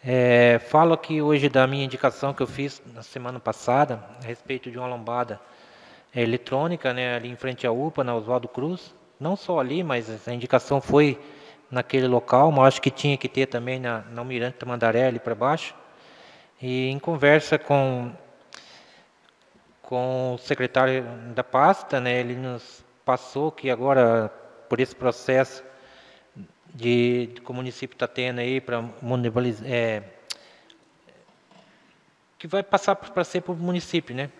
Falo aqui hoje da minha indicação que eu fiz na semana passada, a respeito de uma lombada eletrônica, né, ali em frente à UPA, na Oswaldo Cruz. Não só ali, mas a indicação foi naquele local, mas acho que tinha que ter também na Almirante Tamandaré, ali para baixo. E em conversa com o secretário da pasta, né, ele nos passou que agora, por esse processo que o município está tendo aí para que vai passar para ser para o município, né?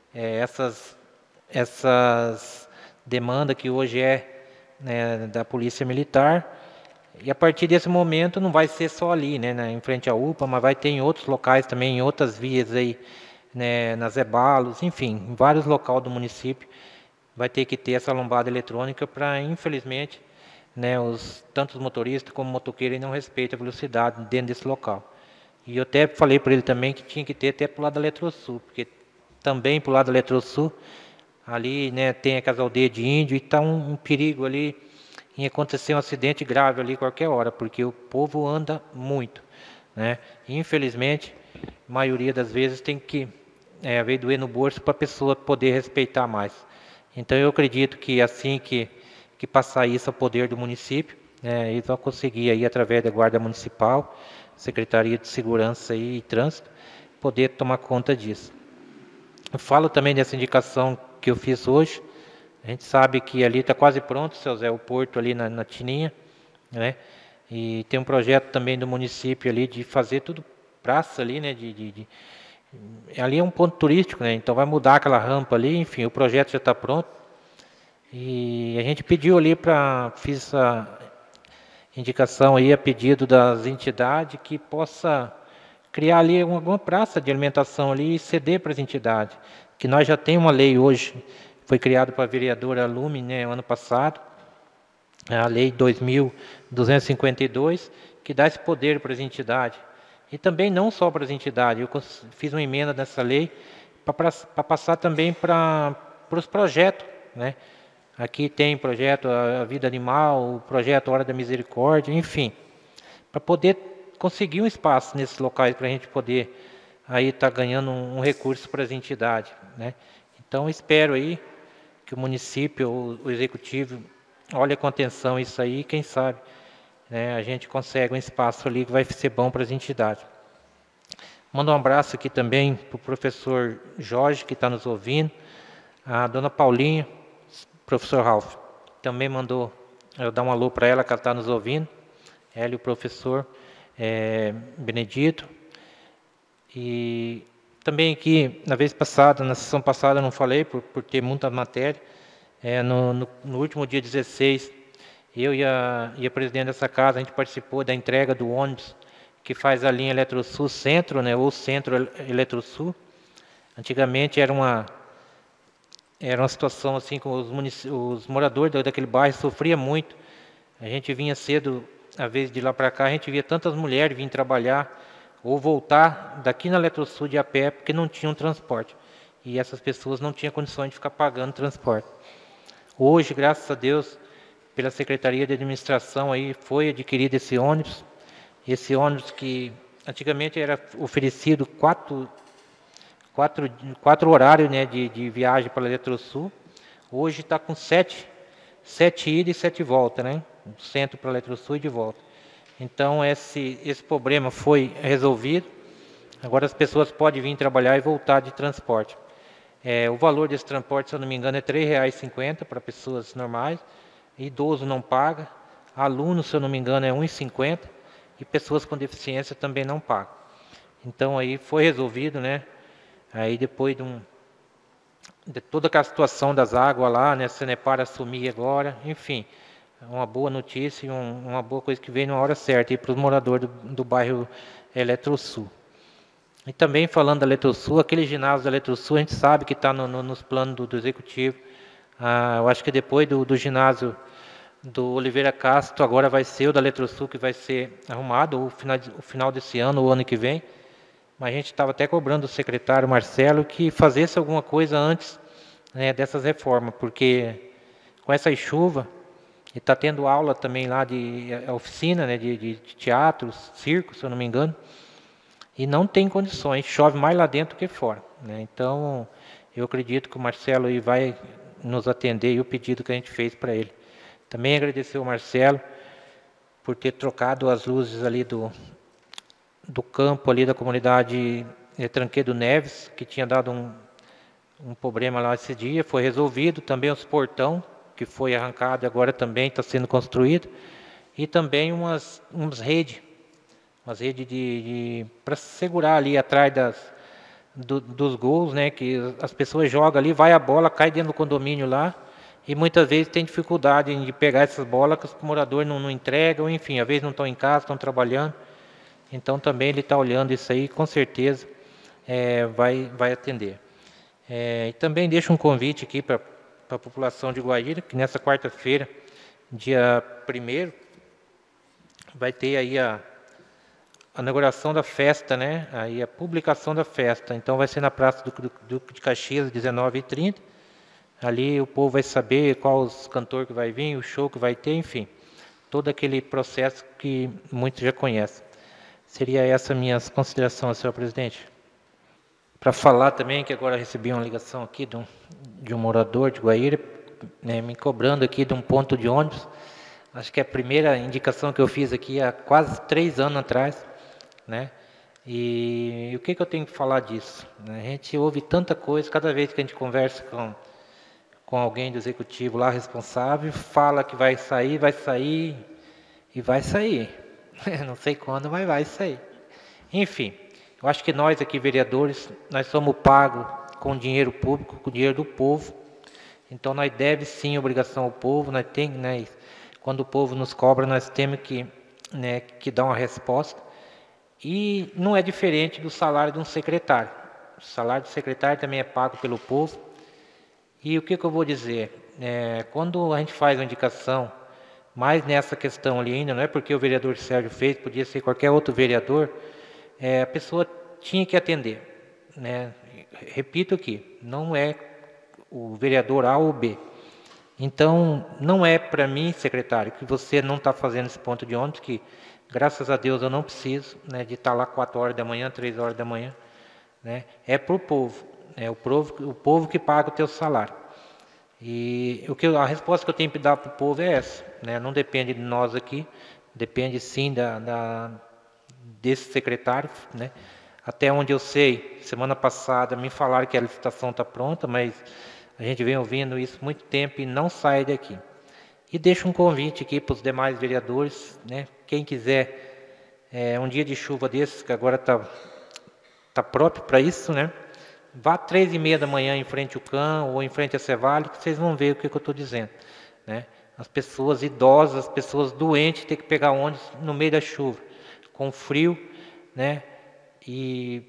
Essas demandas que hoje né, da Polícia Militar, e a partir desse momento não vai ser só ali, né, em frente à UPA, mas vai ter em outros locais também, em outras vias aí, né, nas Ebalos, enfim, em vários locais do município, vai ter que ter essa lombada eletrônica para, infelizmente, né, tanto os motoristas como motoqueiros não respeitam a velocidade dentro desse local. E eu até falei para ele também que tinha que ter até para o lado da Eletrosul, porque também para o lado da Eletrosul, ali, né, tem aquelas aldeias de índio e está um perigo ali em acontecer um acidente grave ali qualquer hora, porque o povo anda muito, né? Infelizmente, a maioria das vezes tem que haver doer no bolso para a pessoa poder respeitar mais. Então eu acredito que assim que passar isso ao poder do município, eles vão conseguir aí através da Guarda Municipal, Secretaria de Segurança e Trânsito, poder tomar conta disso. Eu falo também dessa indicação que eu fiz hoje. A gente sabe que ali está quase pronto, seu Zé, o porto ali na Tininha, né? E tem um projeto também do município ali de fazer tudo praça ali, né? Ali é um ponto turístico, né? Então vai mudar aquela rampa ali, enfim, o projeto já está pronto. E a gente pediu ali fiz a indicação aí a pedido das entidades que possa criar ali alguma praça de alimentação ali e ceder para as entidades. Que nós já temos uma lei hoje, foi criada para a vereadora Lume, né, ano passado, a lei 2252, que dá esse poder para as entidades. E também não só para as entidades, eu fiz uma emenda nessa lei para passar também para os projetos, né? Aqui tem projeto A Vida Animal, o projeto Hora da Misericórdia, enfim, para poder conseguir um espaço nesses locais para a gente poder aí estar ganhando um recurso para as entidades, né? Então espero aí que o município, o executivo, olhe com atenção isso aí, quem sabe, né, a gente consegue um espaço ali que vai ser bom para as entidades. Mando um abraço aqui também para o professor Jorge, que está nos ouvindo, a dona Paulinha, professor Ralph, também mandou eu dar um alô para ela, que ela está nos ouvindo, ela e o professor Benedito. E também aqui, na vez passada, na sessão passada, eu não falei, por ter muita matéria, no último dia 16, eu e a presidente dessa casa, a gente participou da entrega do ônibus que faz a linha Eletrosul Centro, né, ou Centro Eletrosul. Antigamente era uma situação assim, com os moradores daquele bairro sofriam muito. A gente vinha cedo, às vezes de lá para cá, a gente via tantas mulheres virem trabalhar ou voltar daqui na Eletrosul de a pé, porque não tinham transporte. E essas pessoas não tinham condições de ficar pagando transporte. Hoje, graças a Deus, pela Secretaria de Administração, aí foi adquirido esse ônibus. Esse ônibus que antigamente era oferecido quatro horários, né, de viagem para a Eletrosul. Hoje está com sete ida e 7 volta, né? Do centro para a Eletrosul e de volta. Então esse problema foi resolvido. Agora as pessoas podem vir trabalhar e voltar de transporte. O valor desse transporte, se eu não me engano, é R$ 3,50 para pessoas normais. Idoso não paga. Aluno, se eu não me engano, é R$ 1,50. E pessoas com deficiência também não pagam. Então aí foi resolvido, né? Aí depois de toda aquela situação das águas lá, né? A Sanepar assumir agora, enfim, uma boa notícia e uma boa coisa que veio na hora certa para os moradores do bairro Eletrosul. E também falando da Eletrosul, aquele ginásio da Eletrosul, a gente sabe que está nos planos do executivo. Eu acho que depois do ginásio do Oliveira Castro, agora vai ser o da Eletrosul que vai ser arrumado, o final desse ano, o ano que vem. Mas a gente estava até cobrando do secretário Marcelo que fizesse alguma coisa antes, né, dessas reformas, porque com essa chuva, e está tendo aula também lá de oficina, né, de teatro, circo, se eu não me engano, e não tem condições, chove mais lá dentro que fora, né? Então, eu acredito que o Marcelo aí vai nos atender e o pedido que a gente fez para ele. Também agradecer ao Marcelo por ter trocado as luzes ali do campo ali da comunidade Tranquedo Neves, que tinha dado um problema lá esse dia, foi resolvido. Também os portão, que foi arrancado e agora também está sendo construído. E também umas redes para segurar ali atrás dos gols, né? Que as pessoas jogam ali, vai a bola, cai dentro do condomínio lá, e muitas vezes tem dificuldade de pegar essas bolas que os moradores não entregam, enfim, às vezes não estão em casa, estão trabalhando. Então também ele está olhando isso aí, com certeza vai atender. E também deixo um convite aqui para a população de Guaíra, que nessa quarta-feira, dia 1º, vai ter aí a inauguração da festa, né? Aí a publicação da festa. Então vai ser na Praça do Duque de Caxias, 19h30. Ali o povo vai saber qual os cantores que vai vir, o show que vai ter, enfim. Todo aquele processo que muitos já conhecem. Seria essa minhas considerações, senhor presidente. Para falar também que agora recebi uma ligação aqui de um morador de Guaíra, né, me cobrando aqui de um ponto de ônibus. Acho que é a primeira indicação que eu fiz aqui há quase 3 anos atrás, né? E o que eu tenho que falar disso? A gente ouve tanta coisa, cada vez que a gente conversa com alguém do executivo lá responsável, fala que vai sair e vai sair. Não sei quando, mas vai sair. Enfim, eu acho que nós aqui, vereadores, nós somos pagos com dinheiro público, com dinheiro do povo. Então nós devemos sim obrigação ao povo, quando o povo nos cobra, nós temos que dar uma resposta. E não é diferente do salário de um secretário. O salário do secretário também é pago pelo povo. E o que eu vou dizer? Quando a gente faz uma indicação, mais nessa questão ali ainda, não é porque o vereador Sérgio fez, podia ser qualquer outro vereador, a pessoa tinha que atender, né? Repito aqui, não é o vereador A ou B. Então, não é para mim, secretário, que você não está fazendo esse ponto de ônibus, que graças a Deus eu não preciso, né, de estar lá 4 horas da manhã, 3 horas da manhã, né? É para o povo, o povo que paga o teu salário. E a resposta que eu tenho que dar para o povo é essa, né? Não depende de nós aqui, depende sim desse secretário, né? Até onde eu sei, semana passada me falaram que a licitação está pronta, mas a gente vem ouvindo isso há muito tempo e não sai daqui. E deixo um convite aqui para os demais vereadores, né? Quem quiser, um dia de chuva desses, que agora tá próprio para isso, né? Vá 3h30 da manhã em frente ao CAN ou em frente à Cevale, que vocês vão ver o que eu estou dizendo, né? As pessoas idosas, as pessoas doentes, têm que pegar ônibus no meio da chuva, com frio, né? E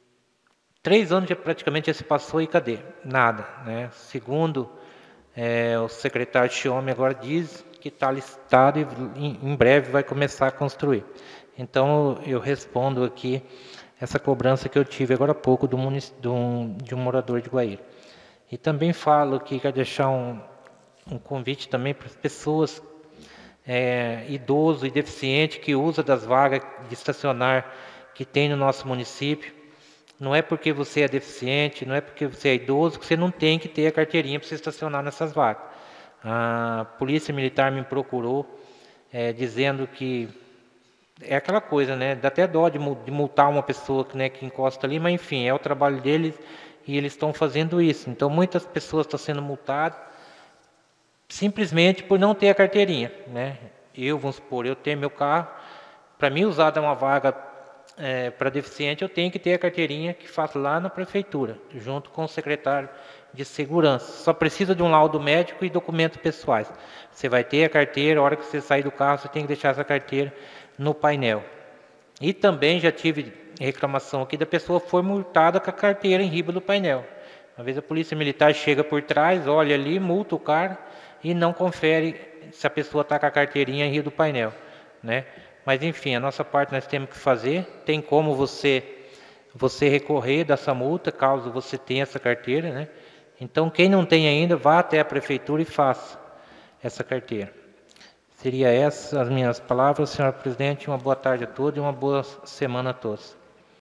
3 anos praticamente já se passou e cadê? Nada, né? Segundo o secretário Chiome agora diz que está licitado e em breve vai começar a construir. Então eu respondo aqui essa cobrança que eu tive agora há pouco de um morador de Guaíra. E também falo que quero deixar um convite também para as pessoas idoso e deficiente que usa das vagas de estacionar que tem no nosso município. Não é porque você é deficiente, não é porque você é idoso que você não tem que ter a carteirinha para você estacionar nessas vagas. A Polícia Militar me procurou dizendo que é aquela coisa, né? Dá até dó de multar uma pessoa que encosta ali, mas enfim, é o trabalho deles e eles estão fazendo isso. Então muitas pessoas estão sendo multadas simplesmente por não ter a carteirinha, né? Vamos supor, eu tenho meu carro, para mim usar uma vaga para deficiente, eu tenho que ter a carteirinha que faço lá na prefeitura, junto com o secretário de segurança. Só precisa de um laudo médico e documentos pessoais. Você vai ter a carteira, a hora que você sair do carro, você tem que deixar essa carteira no painel. E também já tive reclamação aqui da pessoa foi multada com a carteira em riba do painel. Uma vez a polícia militar chega por trás, olha ali, multa o cara e não confere se a pessoa está com a carteirinha em riba do painel, né? Mas enfim, a nossa parte nós temos que fazer. Tem como você recorrer dessa multa, caso você tenha essa carteira, né? Então, quem não tem ainda, vá até a prefeitura e faça essa carteira. Seria essas as minhas palavras, senhor presidente. Uma boa tarde a todos e uma boa semana a todos.